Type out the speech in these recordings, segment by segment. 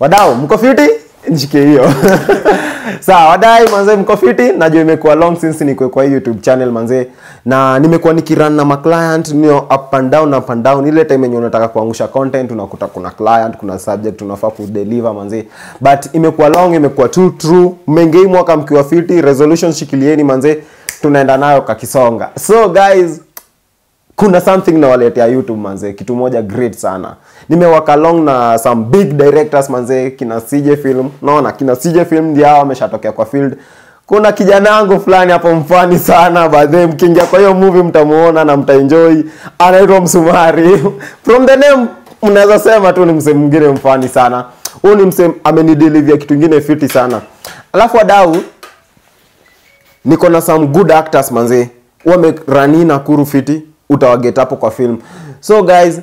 Wadau, mko fiti? Nishike hiyo. Sawa, wadai manze mko fiti? Najua imekuwa long since niko kwa YouTube channel manze. Na nimekuwa nikirun na ma client nio up and down. Ile time yenye unataka kuangusha content unakuta kuna client, kuna subject unafaa ku deliver manze. But imekuwa long, imekuwa too true. Mmengei mwaka mkiwa fiti, resolution shikilieni manze. Tunaenda nayo kakisonga. So guys, kuna something na waletea YouTube manze, kitu moja great sana. Nimewalk along na some big directors manze, kina CJ Film. Naona kina CJ Film ndio hao wameshatokea kwa field. Kuna kijana wangu fulani hapo mfani sana, baadaye mkiingia kwa hiyo movie mtamuona na mtaenjoy. Anaitwa Msumari. From the name mnaweza sema tu ni msemo mwingine mfani sana. Huyu ni msemo amenideliver kitu kingine fiti sana. Alafu wadau, niko na some good actors manze. Wamerani Nakuru fiti, utawaget hapo kwa film. So guys,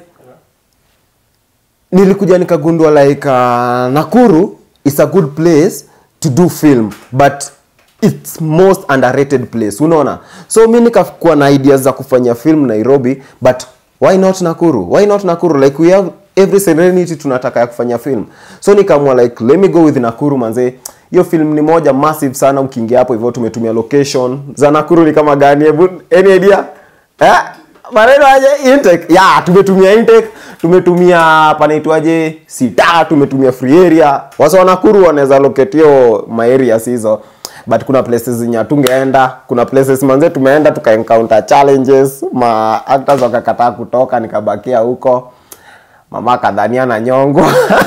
nilikuja nikagundua like Nakuru is a good place to do film, but it's most underrated place, unaona. So mimi nikakuwa na ideas za kufanya film Nairobi, but why not Nakuru? Why not Nakuru? Like we have every serenity tunataka ya kufanya film. So nikamwa like let me go with Nakuru manze. Hiyo film ni moja massive sana, ukiingia hapo hivyo tumetumia location za Nakuru ni kama gani? Any idea? Maneno aje intake. Tumetumia intake, tumetumia panaitwaje sita, tumetumia free area. Wasa wa Nakuru wanaweza locate hiyo ma areas hizo. But kuna places zenye tungeenda, kuna places manze tumeenda tuka encounter challenges, ma actors wakakataa kutoka nikabakia huko. Mama kadhania na nyongo.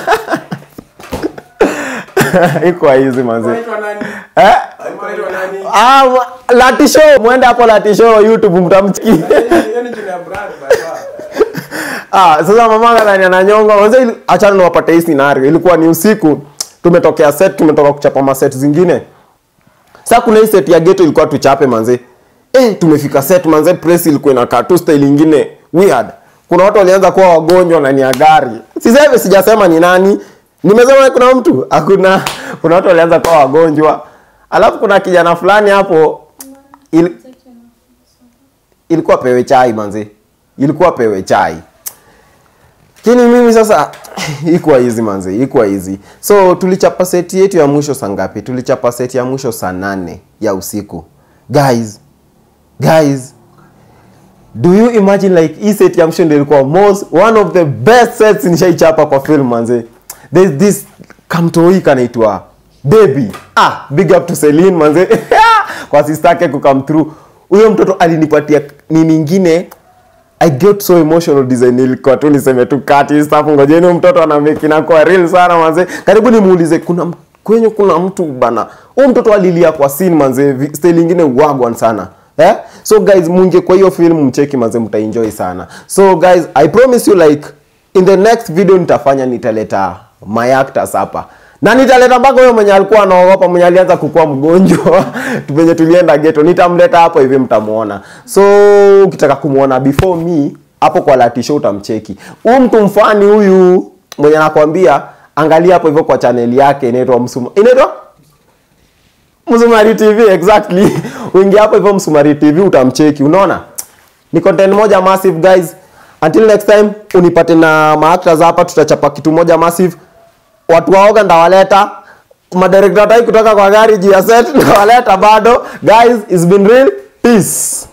Iko hizi manze. Unaitwa nani? Unaitwa nani? Lati Show, muende hapo Lati Show YouTube mtamchiki. Hiyo ni jina brand baba. Sasa mama kadhania na nyongo. Manze achana na wapate hii scenario. Ilikuwa ni usiku, tumetokea set, tumetoka kuchapa ma set zingine. Sasa kuna hii set ya ghetto ilikuwa tuchape manze. Tumefika set manze, press ilikuwa inakaa tu style nyingine weird. Kuna watu walianza kuwa wagonjwa na ni gari. Siseme sijasema ni nani. Nimesema kuna mtu, hakuna. Kuna watu walianza kuwa wagonjwa. Alafu kuna kijana fulani hapo ilikuwa pewe chai manze. Ilikuwa pewe chai. Kini mimi sasa ikuwa hizi manze, ikuwa hizi. So tulichapa set yetu ya mwisho saa ngapi? Tulichapa set ya mwisho saa 8 ya usiku. Guys, do you imagine like hii set ya mwisho ndio ilikuwa one of the best sets nishaichapa kwa film manze. There's this kamtoi kanaitwa Baby. Big up to Celine manze. Kwa sister yake ku come through. Huyo mtoto alinipatia nini nyingine. I get so emotional design ilikuwa tu niseme tu kati stuff, ngojeni mtoto ana make inakuwa real sana manze. Karibu nimuulize kuna mtu bana. Huyo mtoto alilia kwa scene manze, style nyingine wagwan sana. So guys, munge kwa hiyo film mcheki manze, mtaenjoy sana. So guys, I promise you like in the next video nitaleta my actors hapa. Na nitaleta mpaka huyo mwenye alikuwa anaogopa, mwenye alianza kukua mgonjwa. Tupenye tulienda ghetto, nitamleta hapo hivi mtamuona. So ukitaka kumuona before me, hapo kwa Lati Show utamcheki. Huyu mtu mfani huyu mwenye anakuambia, angalia hapo hivyo kwa channel yake inaitwa Msumari TV, exactly. Uingia hapo hivyo Msumari TV utamcheki, unaona? Ni content moja massive guys. Until next time, unipate na ma-actors hapa, tutachapa kitu moja massive. Watu waoga ndawaleta, madirector tai kutoka kwa gari juu ya set ndawaleta bado. Guys, it's been real. Peace.